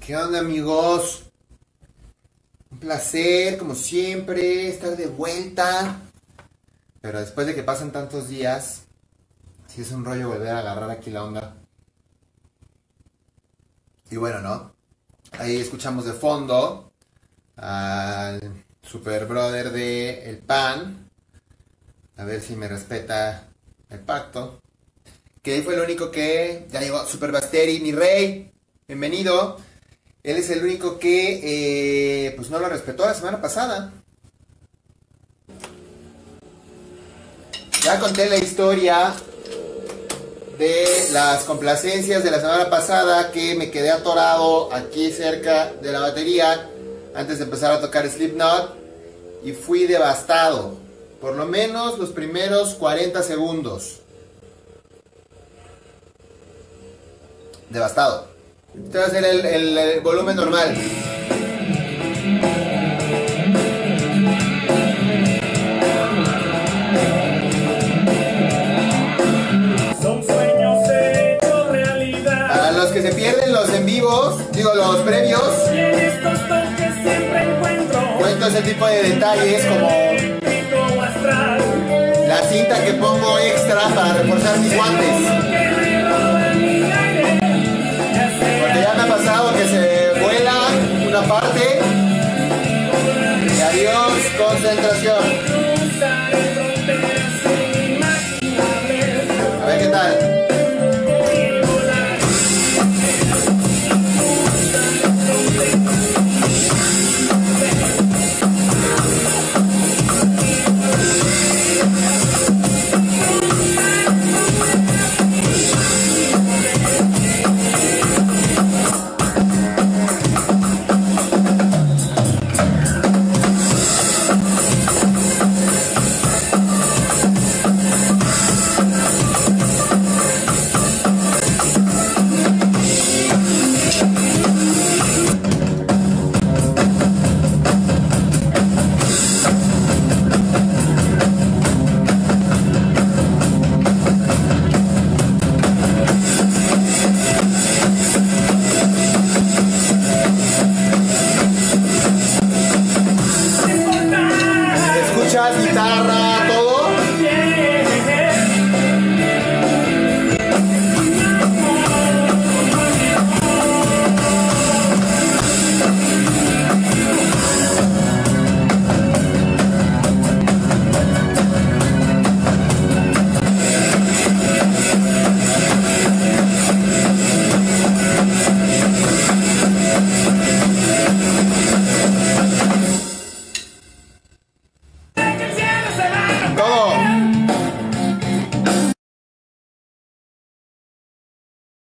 ¿Qué onda, amigos? Un placer, como siempre, estar de vuelta. Pero después de que pasan tantos días, sí es un rollo volver a agarrar aquí la onda. Y bueno, ¿no? Ahí escuchamos de fondo al super brother de El Pan. A ver si me respeta el pacto. Que ahí fue el único que... Ya llegó Super Basteri, mi rey. Bienvenido. Él es el único que pues no lo respetó la semana pasada. Ya conté la historia de las complacencias de la semana pasada, que me quedé atorado aquí cerca de la batería antes de empezar a tocar Slipknot y fui devastado. Por lo menos los primeros 40 segundos. Devastado. Este va a ser el volumen normal. Son sueños hechos realidad. Para los que se pierden los en vivos, digo los previos, Y en estos toques siempre encuentro cuento ese tipo de detalles como pico astral. la cinta que pongo extra para reforzar mis guantes. Que me roba mi aire. Ya Porque sea ya me ha pasado que se vuela una parte y adiós concentración.